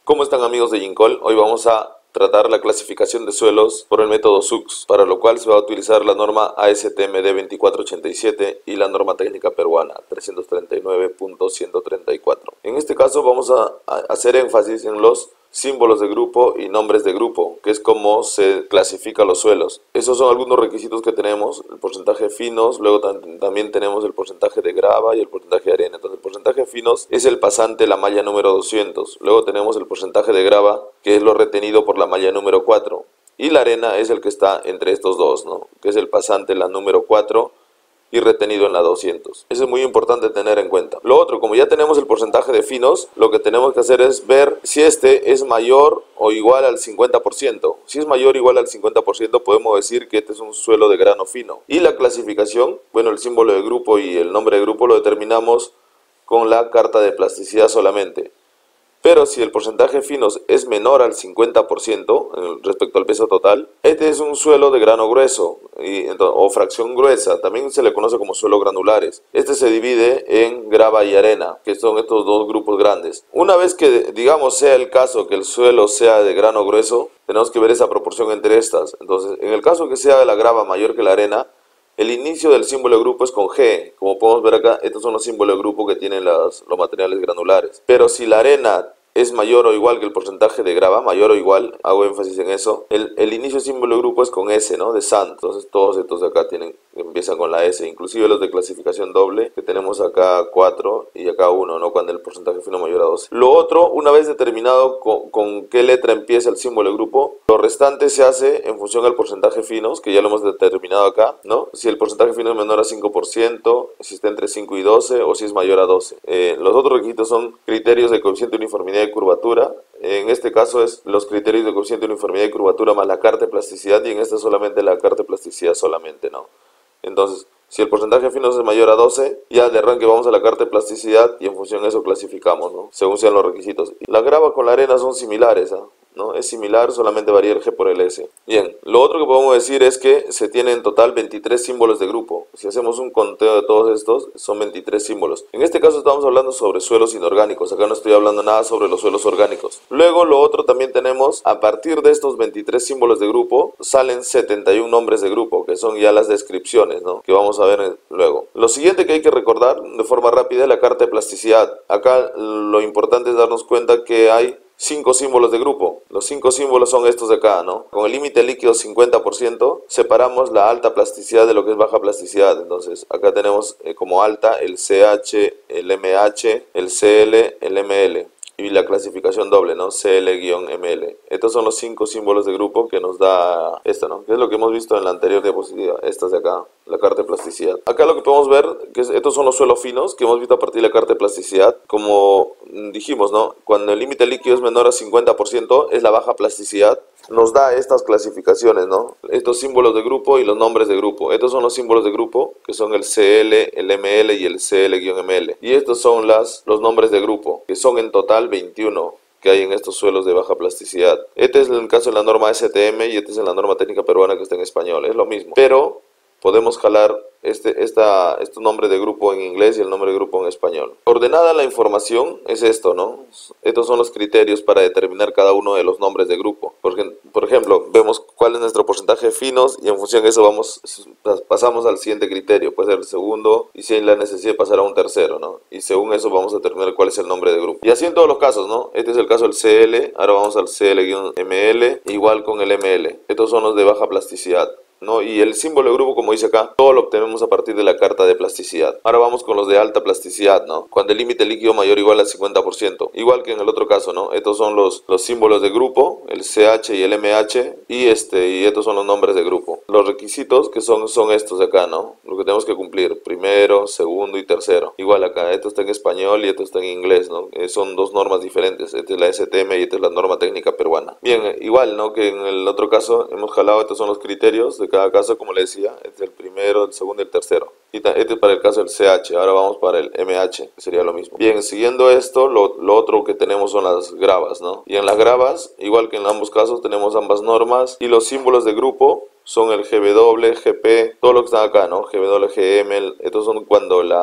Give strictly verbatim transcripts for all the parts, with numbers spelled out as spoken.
¿Cómo están, amigos de Yincol? Hoy vamos a tratar la clasificación de suelos por el método S U C S, para lo cual se va a utilizar la norma A S T M D veinticuatro ochenta y siete y la norma técnica peruana trescientos treinta y nueve punto ciento treinta y cuatro. En este caso vamos a, a hacer énfasis en los símbolos de grupo y nombres de grupo, que es como se clasifican los suelos. Esos son algunos requisitos que tenemos: el porcentaje de finos, luego tam también tenemos el porcentaje de grava y el porcentaje de arena. Entonces el porcentaje de finos es el pasante, la malla número doscientos, luego tenemos el porcentaje de grava, que es lo retenido por la malla número cuatro, y la arena es el que está entre estos dos, ¿no? Que es el pasante, la número cuatro, y retenido en la doscientos. Eso es muy importante tener en cuenta. Lo otro, como ya tenemos el porcentaje de finos, lo que tenemos que hacer es ver si este es mayor o igual al cincuenta por ciento. Si es mayor o igual al cincuenta por ciento, podemos decir que este es un suelo de grano fino. Y la clasificación, bueno, el símbolo de grupo y el nombre de grupo lo determinamos con la carta de plasticidad solamente. Pero si el porcentaje de finos es menor al cincuenta por ciento respecto al peso total, este es un suelo de grano grueso y, o fracción gruesa. También se le conoce como suelo granulares. Este se divide en grava y arena, que son estos dos grupos grandes. Una vez que, digamos, sea el caso que el suelo sea de grano grueso, tenemos que ver esa proporción entre estas. Entonces, en el caso que sea de la grava mayor que la arena, el inicio del símbolo de grupo es con G. Como podemos ver acá, estos son los símbolos de grupo que tienen las, los materiales granulares. Pero si la arena es mayor o igual que el porcentaje de grava, mayor o igual, hago énfasis en eso, el, el inicio del símbolo de grupo es con S, ¿no? De sand. Entonces todos estos de acá tienen, empiezan con la S, inclusive los de clasificación doble, que tenemos acá cuatro y acá uno, ¿no? Cuando el porcentaje fino mayor a doce. Lo otro, una vez determinado con, con qué letra empieza el símbolo de grupo, lo restante se hace en función del porcentaje finos, que ya lo hemos determinado acá, ¿no? Si el porcentaje fino es menor a cinco por ciento, si está entre cinco y doce, o si es mayor a doce. Eh, los otros requisitos son criterios de coeficiente de uniformidad de curvatura. En este caso es los criterios de coeficiente de uniformidad y curvatura más la carta de plasticidad, y en este solamente la carta de plasticidad solamente, ¿no? Entonces, si el porcentaje de finos es mayor a doce, ya de arranque vamos a la carta de plasticidad y en función de eso clasificamos, ¿no? Según sean los requisitos. La grava con la arena son similares, ¿eh? ¿no? Es similar, solamente varía el G por el S. Bien, lo otro que podemos decir es que se tienen en total veintitrés símbolos de grupo. Si hacemos un conteo de todos estos, son veintitrés símbolos. En este caso estamos hablando sobre suelos inorgánicos. Acá no estoy hablando nada sobre los suelos orgánicos. Luego, lo otro también tenemos, a partir de estos veintitrés símbolos de grupo, salen setenta y uno nombres de grupo, que son ya las descripciones, ¿no? Que vamos a ver luego. Lo siguiente que hay que recordar de forma rápida es la carta de plasticidad. Acá lo importante es darnos cuenta que hay cinco símbolos de grupo. Los cinco símbolos son estos de acá, ¿no? Con el límite líquido cincuenta por ciento separamos la alta plasticidad de lo que es baja plasticidad. Entonces acá tenemos eh, como alta el C H, el M H, el C L, el M L. Y la clasificación doble, ¿no? C L-M L. Estos son los cinco símbolos de grupo que nos da esto, ¿no? Que es lo que hemos visto en la anterior diapositiva. Estas de acá, la carta de plasticidad. Acá lo que podemos ver, que es, estos son los suelos finos que hemos visto a partir de la carta de plasticidad. Como dijimos, ¿no? Cuando el límite líquido es menor a cincuenta por ciento, es la baja plasticidad. Nos da estas clasificaciones, ¿no? Estos símbolos de grupo y los nombres de grupo. Estos son los símbolos de grupo, que son el C L, el M L y el C L-M L. Y estos son las, los nombres de grupo, que son en total veintiuno que hay en estos suelos de baja plasticidad. Este es el caso de la norma S T M y este es en la norma técnica peruana, que está en español. Es lo mismo, pero podemos jalar este, esta, este nombre de grupo en inglés y el nombre de grupo en español. Ordenada la información es esto, ¿no? Estos son los criterios para determinar cada uno de los nombres de grupo. Porque, por ejemplo, vemos cuál es nuestro porcentaje de finos y en función de eso vamos, pasamos al siguiente criterio. Puede ser el segundo y si hay la necesidad de pasar a un tercero, ¿no? Y según eso vamos a determinar cuál es el nombre de grupo. Y así en todos los casos, ¿no? Este es el caso del C L, ahora vamos al C L-M L, igual con el M L. Estos son los de baja plasticidad, ¿no? Y el símbolo de grupo, como dice acá, todo lo obtenemos a partir de la carta de plasticidad. Ahora vamos con los de alta plasticidad, ¿no? Cuando el límite líquido mayor o igual al cincuenta por ciento. Igual que en el otro caso, ¿no? Estos son los, los símbolos de grupo, el C H y el M H, y, este, y estos son los nombres de grupo. Los requisitos que son, son estos de acá, ¿no? Lo que tenemos que cumplir, primero, segundo y tercero. Igual acá, esto está en español y esto está en inglés, ¿no? Eh, son dos normas diferentes. Esta es la S T M y esta es la norma técnica peruana. Bien, igual, ¿no? Que en el otro caso hemos jalado, estos son los criterios de cada caso, como le decía. Este es el primero, el segundo y el tercero. Y este es para el caso del C H. Ahora vamos para el M H, que sería lo mismo. Bien, siguiendo esto, lo, lo otro que tenemos son las gravas, ¿no? Y en las gravas, igual que en ambos casos, tenemos ambas normas y los símbolos de grupo son el G W, G P, todo lo que está acá, ¿no? G W, G M, estos son cuando la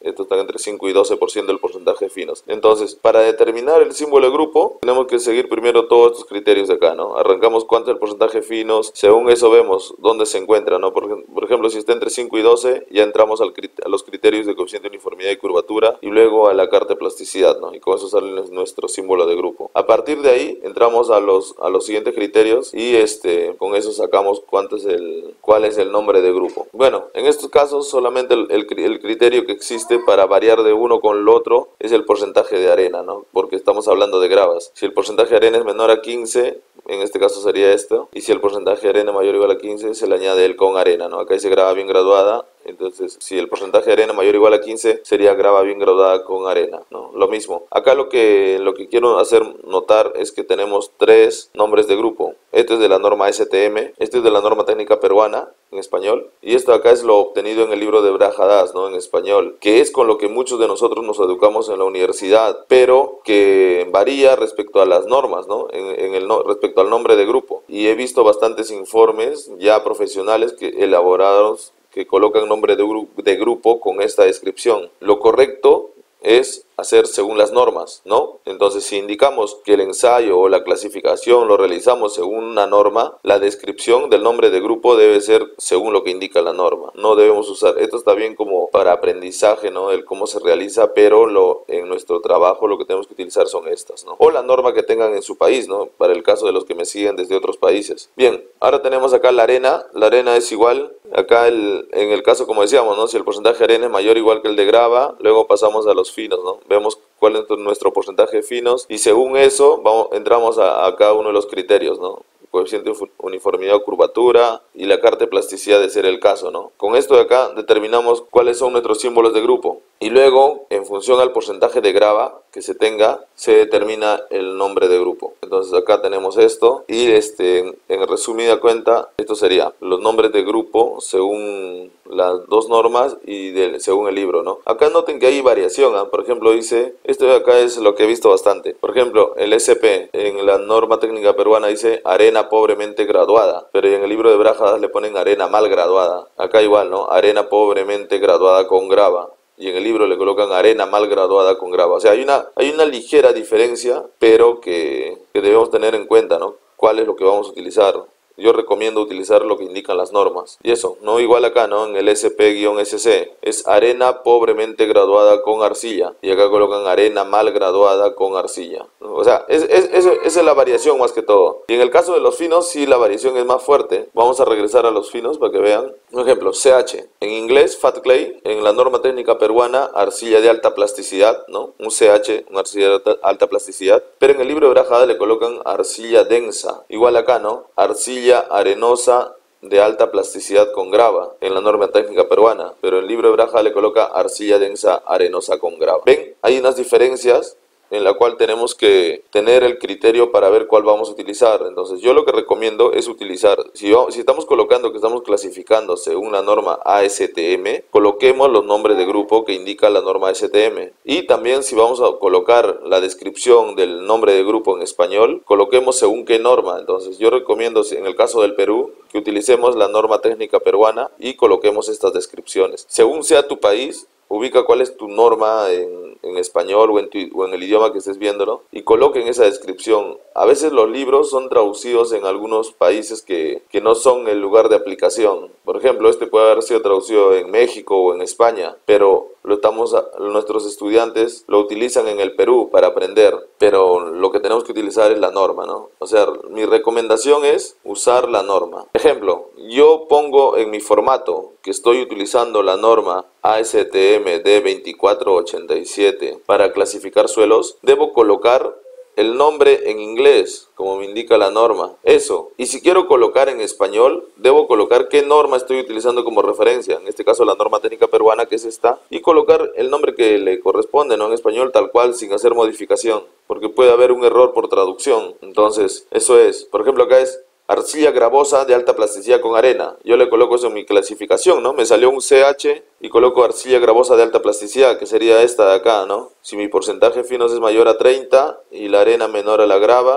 Estos están entre cinco y doce por ciento del porcentaje de finos. Entonces, para determinar el símbolo de grupo, tenemos que seguir primero todos estos criterios de acá, ¿no? Arrancamos cuánto es el porcentaje de finos, según eso vemos dónde se encuentra, ¿no? Por, por ejemplo, si está entre cinco y doce, ya entramos al, a los criterios de coeficiente de uniformidad y curvatura, y luego a la carta de plasticidad, ¿no? Y con eso sale nuestro símbolo de grupo. A partir de ahí, entramos a los, a los siguientes criterios, y este, con eso sacamos cuánto es el, cuál es el nombre de grupo. Bueno, en estos casos, solamente el, el, el criterio que existe para variar de uno con el otro es el porcentaje de arena, ¿no? Porque estamos hablando de gravas. Si el porcentaje de arena es menor a quince, en este caso sería esto, y si el porcentaje de arena mayor o igual a quince, se le añade el con arena, ¿no? Acá dice grava bien graduada, entonces si el porcentaje de arena mayor o igual a quince, sería grava bien graduada con arena, ¿no? Lo mismo. Acá lo que, lo que quiero hacer notar es que tenemos tres nombres de grupo. Este es de la norma S T M, este es de la norma técnica peruana, en español, y esto acá es lo obtenido en el libro de Brajadas, ¿no? En español, que es con lo que muchos de nosotros nos educamos en la universidad, pero que varía respecto a las normas, ¿no? En, en el no, respecto al nombre de grupo. Y he visto bastantes informes ya profesionales que elaborados que colocan nombre de, gru de grupo con esta descripción. Lo correcto es hacer según las normas, ¿no? Entonces, si indicamos que el ensayo o la clasificación lo realizamos según una norma, la descripción del nombre de grupo debe ser según lo que indica la norma. No debemos usar, esto está bien como para aprendizaje, ¿no? El cómo se realiza, pero lo, en nuestro trabajo lo que tenemos que utilizar son estas, ¿no? O la norma que tengan en su país, ¿no? Para el caso de los que me siguen desde otros países. Bien, ahora tenemos acá la arena. La arena es igual, acá el, en el caso como decíamos, ¿no? Si el porcentaje de arena es mayor o igual que el de grava, luego pasamos a los finos, ¿no? Vemos cuál es nuestro porcentaje de finos y según eso vamos, entramos a, a cada uno de los criterios, ¿no? Coeficiente de uniformidad o curvatura y la carta de plasticidad de ser el caso, ¿no? Con esto de acá determinamos cuáles son nuestros símbolos de grupo y luego en función al porcentaje de grava que se tenga se determina el nombre de grupo. Entonces acá tenemos esto y este, en, en resumida cuenta esto sería los nombres de grupo según las dos normas y de, según el libro, ¿no? Acá noten que hay variación, ¿eh? Por ejemplo dice, esto de acá es lo que he visto bastante, por ejemplo el S P en la norma técnica peruana dice arena pobremente graduada, pero en el libro de Brajadas le ponen arena mal graduada. Acá igual, ¿no? Arena pobremente graduada con grava. Y en el libro le colocan arena mal graduada con grava. O sea, hay una, hay una ligera diferencia, pero que, que debemos tener en cuenta, ¿no? ¿Cuál es lo que vamos a utilizar? Yo recomiendo utilizar lo que indican las normas. Y eso, no igual acá, ¿no? En el S P S C es arena pobremente graduada con arcilla. Y acá colocan arena mal graduada con arcilla, ¿no? O sea, es, es, es, esa es la variación más que todo. Y en el caso de los finos, sí la variación es más fuerte. Vamos a regresar a los finos para que vean. Un ejemplo, C H. En inglés, fat clay. En la norma técnica peruana, arcilla de alta plasticidad, ¿no? Un C H, una arcilla de alta, alta plasticidad. Pero en el libro de Brajada le colocan arcilla densa. Igual acá, ¿no? Arcilla arenosa de alta plasticidad con grava en la norma técnica peruana, pero el libro de Braja le coloca arcilla densa arenosa con grava. ¿Ven? Hay unas diferencias en la cual tenemos que tener el criterio para ver cuál vamos a utilizar. Entonces yo lo que recomiendo es utilizar, si, si estamos colocando que estamos clasificando según la norma A S T M, coloquemos los nombres de grupo que indica la norma A S T M. Y también si vamos a colocar la descripción del nombre de grupo en español, coloquemos según qué norma. Entonces yo recomiendo, en el caso del Perú, que utilicemos la norma técnica peruana y coloquemos estas descripciones. Según sea tu país, ubica cuál es tu norma en, en español o en, tu, o en el idioma que estés viéndolo y coloquen esa descripción. A veces los libros son traducidos en algunos países que, que no son el lugar de aplicación. Por ejemplo, este puede haber sido traducido en México o en España, pero lo estamos, nuestros estudiantes lo utilizan en el Perú para aprender, pero lo que tenemos que utilizar es la norma, ¿no? O sea, mi recomendación es usar la norma. Ejemplo, yo pongo en mi formato que estoy utilizando la norma A S T M D veinticuatro ochenta y siete para clasificar suelos, debo colocar el nombre en inglés, como me indica la norma, eso. Y si quiero colocar en español, debo colocar qué norma estoy utilizando como referencia, en este caso la norma técnica peruana, que es esta, y colocar el nombre que le corresponde, ¿no? En español tal cual, sin hacer modificación, porque puede haber un error por traducción. Entonces, eso es. Por ejemplo, acá es arcilla gravosa de alta plasticidad con arena. Yo le coloco eso en mi clasificación, ¿no? Me salió un C H y coloco arcilla gravosa de alta plasticidad, que sería esta de acá, ¿no? Si mi porcentaje de finos es mayor a treinta y la arena menor a la grava,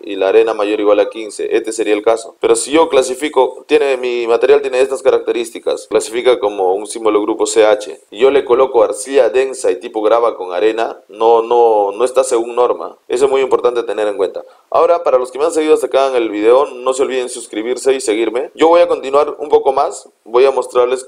y la arena mayor o igual a quince, este sería el caso. Pero si yo clasifico, tiene, mi material tiene estas características, clasifica como un símbolo grupo C H, y yo le coloco arcilla densa y tipo grava con arena, no, no, no está según norma. Eso es muy importante tener en cuenta. Ahora, para los que me han seguido hasta acá en el video, no se olviden suscribirse y seguirme. Yo voy a continuar un poco más, voy a mostrarles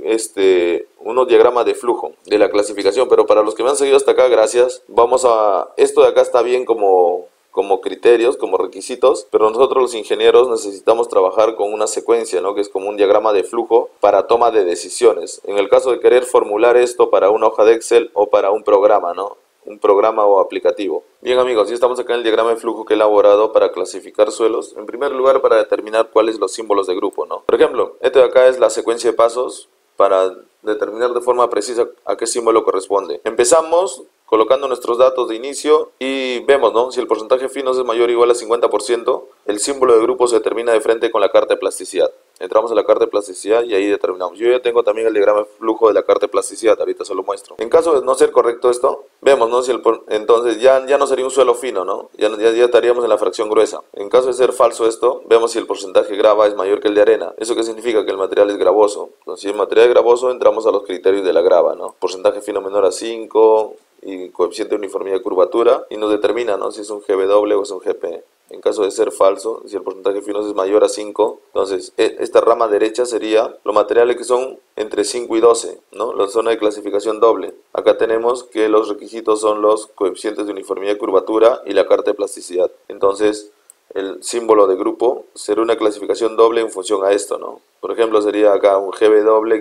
este unos diagramas de flujo de la clasificación, pero para los que me han seguido hasta acá, gracias. Vamos a, esto de acá está bien como como criterios, como requisitos, pero nosotros los ingenieros necesitamos trabajar con una secuencia, ¿no? Que es como un diagrama de flujo para toma de decisiones. En el caso de querer formular esto para una hoja de Excel o para un programa, ¿no? Un programa o aplicativo. Bien amigos, ya estamos acá en el diagrama de flujo que he elaborado para clasificar suelos. En primer lugar, para determinar cuáles son los símbolos de grupo, ¿no? Por ejemplo, este de acá es la secuencia de pasos para determinar de forma precisa a qué símbolo corresponde. Empezamos colocando nuestros datos de inicio y vemos, ¿no? Si el porcentaje finos es mayor o igual a cincuenta por ciento, el símbolo de grupo se determina de frente con la carta de plasticidad. Entramos a la carta de plasticidad y ahí determinamos. Yo ya tengo también el diagrama de flujo de la carta de plasticidad, ahorita se lo muestro. En caso de no ser correcto esto, vemos, ¿no? Si el, entonces ya, ya no sería un suelo fino, ¿no? Ya, ya, ya estaríamos en la fracción gruesa. En caso de ser falso esto, vemos si el porcentaje grava es mayor que el de arena. ¿Eso qué significa? Que el material es gravoso. Entonces, si el material es gravoso, entramos a los criterios de la grava, ¿no? Porcentaje fino menor a cinco y coeficiente de uniformidad de curvatura, y nos determina, ¿no? Si es un G W o es un G P. En caso de ser falso, si el porcentaje finos es mayor a cinco, entonces esta rama derecha sería los materiales que son entre cinco y doce, ¿no? La zona de clasificación doble. Acá tenemos que los requisitos son los coeficientes de uniformidad de curvatura y la carta de plasticidad. Entonces, el símbolo de grupo será una clasificación doble en función a esto, ¿no? Por ejemplo, sería acá un G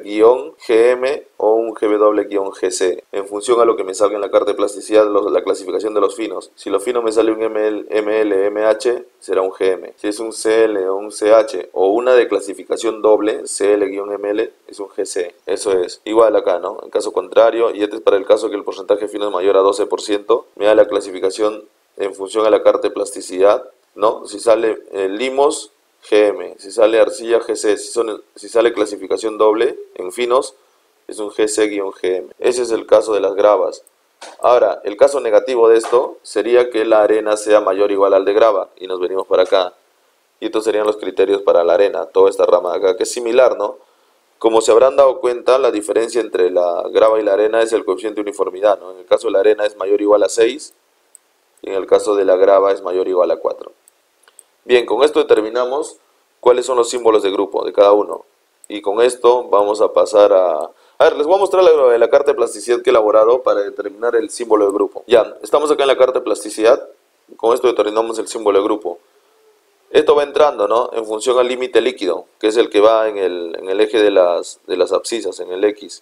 W G M o un G W G C, en función a lo que me salga en la carta de plasticidad, los, la clasificación de los finos. Si los finos me sale un M L, M L, M H, será un G M. Si es un C L o un C H o una de clasificación doble, C L M L, es un G C. Eso es. Igual acá, ¿no? En caso contrario, y este es para el caso que el porcentaje fino es mayor a doce por ciento, me da la clasificación en función a la carta de plasticidad, ¿no? Si sale eh, limos, G M, si sale arcilla, G C, si, son, si sale clasificación doble en finos, es un G C G M. Ese es el caso de las gravas. Ahora, el caso negativo de esto sería que la arena sea mayor o igual al de grava, y nos venimos para acá. Y estos serían los criterios para la arena, toda esta rama de acá, que es similar, ¿no? Como se habrán dado cuenta, la diferencia entre la grava y la arena es el coeficiente de uniformidad, ¿no? En el caso de la arena es mayor o igual a seis, y en el caso de la grava es mayor o igual a cuatro. Bien, con esto determinamos cuáles son los símbolos de grupo de cada uno. Y con esto vamos a pasar a... A ver, les voy a mostrar la, la carta de plasticidad que he elaborado para determinar el símbolo de grupo. Ya, estamos acá en la carta de plasticidad. Con esto determinamos el símbolo de grupo. Esto va entrando, ¿no? En función al límite líquido, que es el que va en el, en el eje de las, de las abscisas, en el X.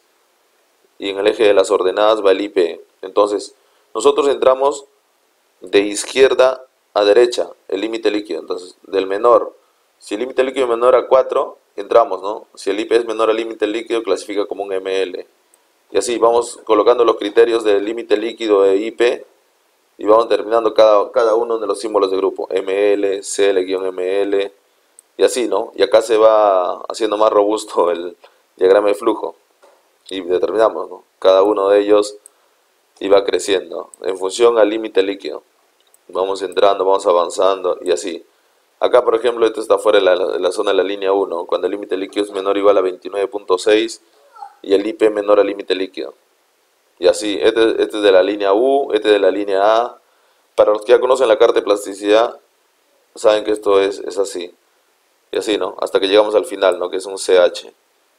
Y en el eje de las ordenadas va el I P. Entonces, nosotros entramos de izquierda a derecha, el límite líquido. Entonces, del menor, si el límite líquido es menor a cuatro, entramos, ¿no? Si el I P es menor al límite líquido, clasifica como un M L. Y así vamos colocando los criterios del límite líquido de I P y vamos determinando cada, cada uno de los símbolos de grupo. M L, C L-M L y así, ¿no? Y acá se va haciendo más robusto el diagrama de flujo y determinamos, ¿no? Cada uno de ellos y va creciendo en función al límite líquido. Vamos entrando, vamos avanzando y así. Acá, por ejemplo, esto está fuera de la, de la zona de la línea uno, cuando el límite líquido es menor o igual a veintinueve punto seis y el I P menor al límite líquido. Y así, este, este es de la línea U, este es de la línea A. Para los que ya conocen la carta de plasticidad, saben que esto es, es así. Y así, ¿no? Hasta que llegamos al final, ¿no? Que es un C H.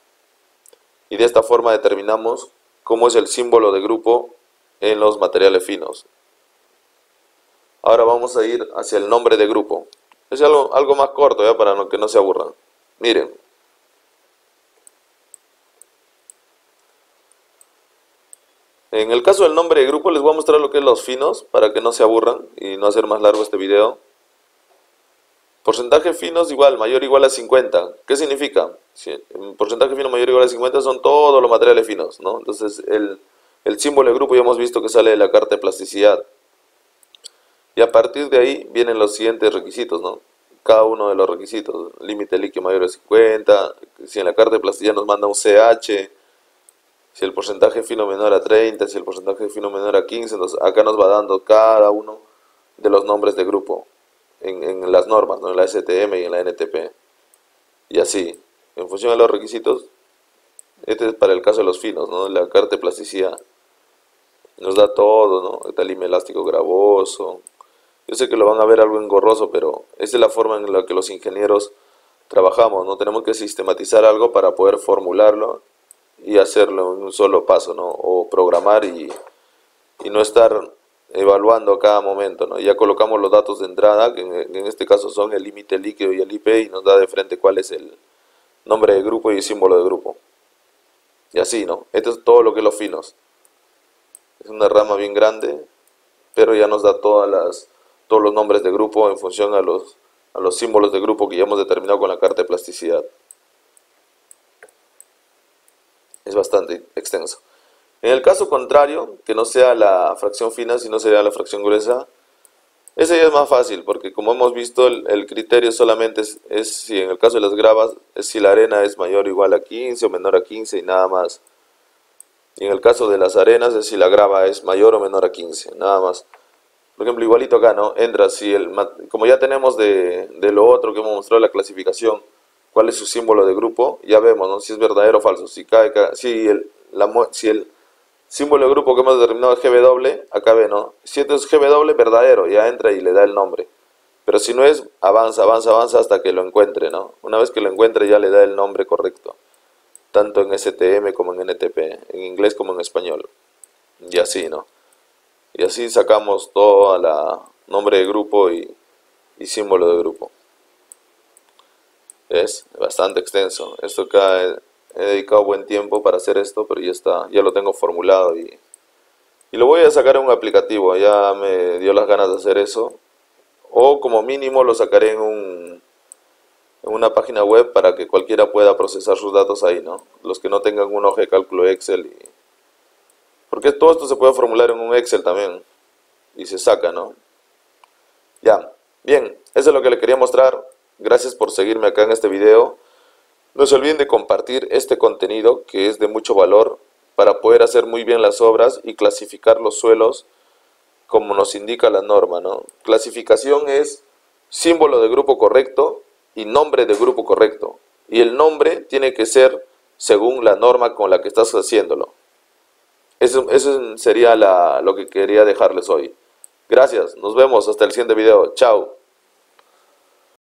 Y de esta forma determinamos cómo es el símbolo de grupo en los materiales finos. Ahora vamos a ir hacia el nombre de grupo. Es algo, algo más corto, ¿ya? Para no, que no se aburran. Miren. En el caso del nombre de grupo les voy a mostrar lo que es los finos para que no se aburran y no hacer más largo este video. Porcentaje finos igual, mayor o igual a cincuenta. ¿Qué significa? Si el porcentaje fino mayor o igual a cincuenta son todos los materiales finos, ¿no? Entonces el, el símbolo de grupo ya hemos visto que sale de la carta de plasticidad. Y a partir de ahí vienen los siguientes requisitos, ¿no? Cada uno de los requisitos. Límite líquido mayor a cincuenta. Si en la carta de plasticidad nos manda un C H. Si el porcentaje fino menor a treinta. Si el porcentaje fino menor a quince. Entonces acá nos va dando cada uno de los nombres de grupo. en, en las normas, ¿no? En la S T M y en la N T P. Y así, en función de los requisitos, este es para el caso de los finos, ¿no? La carta de plasticidad nos da todo, ¿no? Talime elástico gravoso. Yo sé que lo van a ver algo engorroso, pero esa es la forma en la que los ingenieros trabajamos, ¿no? Tenemos que sistematizar algo para poder formularlo y hacerlo en un solo paso, ¿no? O programar y, y no estar evaluando a cada momento, ¿no? Ya colocamos los datos de entrada, que en, en este caso son el límite líquido y el I P, y nos da de frente cuál es el nombre de grupo y el símbolo de grupo. Y así, ¿no? Esto es todo lo que es los finos. Es una rama bien grande, pero ya nos da todas las, todos los nombres de grupo en función a los, a los símbolos de grupo que ya hemos determinado con la carta de plasticidad. Es bastante extenso. En el caso contrario, que no sea la fracción fina, sino sería la fracción gruesa, ese ya es más fácil, porque como hemos visto, el, el criterio solamente es, es si en el caso de las gravas, es si la arena es mayor o igual a quince o menor a quince y nada más. Y en el caso de las arenas es si la grava es mayor o menor a quince, nada más. Por ejemplo, igualito acá, ¿no? Entra, si el, como ya tenemos de, de lo otro que hemos mostrado la clasificación, cuál es su símbolo de grupo, ya vemos, ¿no? Si es verdadero o falso. Si, cae, si, el, la, si el símbolo de grupo que hemos determinado es G W, acá ve, ¿no? Si esto es G W, verdadero, ya entra y le da el nombre. Pero si no es, avanza, avanza, avanza hasta que lo encuentre, ¿no? Una vez que lo encuentre ya le da el nombre correcto. Tanto en S T M como en N T P, en inglés como en español. Y así, ¿no? Y así sacamos todo a la nombre de grupo y, y símbolo de grupo. Es bastante extenso. Esto acá he, he dedicado buen tiempo para hacer esto, pero ya está, ya lo tengo formulado y, y lo voy a sacar en un aplicativo. Ya me dio las ganas de hacer eso. O como mínimo lo sacaré en un en una página web para que cualquiera pueda procesar sus datos ahí, ¿no? Los que no tengan un hoja de cálculo Excel. Y... porque todo esto se puede formular en un Excel también. Y se saca, ¿no? Ya, bien, eso es lo que le quería mostrar. Gracias por seguirme acá en este video. No se olviden de compartir este contenido que es de mucho valor para poder hacer muy bien las obras y clasificar los suelos como nos indica la norma, ¿no? Clasificación es símbolo de grupo correcto y nombre de grupo correcto. Y el nombre tiene que ser según la norma con la que estás haciéndolo. Eso, eso sería la, lo que quería dejarles hoy. Gracias, nos vemos hasta el siguiente video. Chao.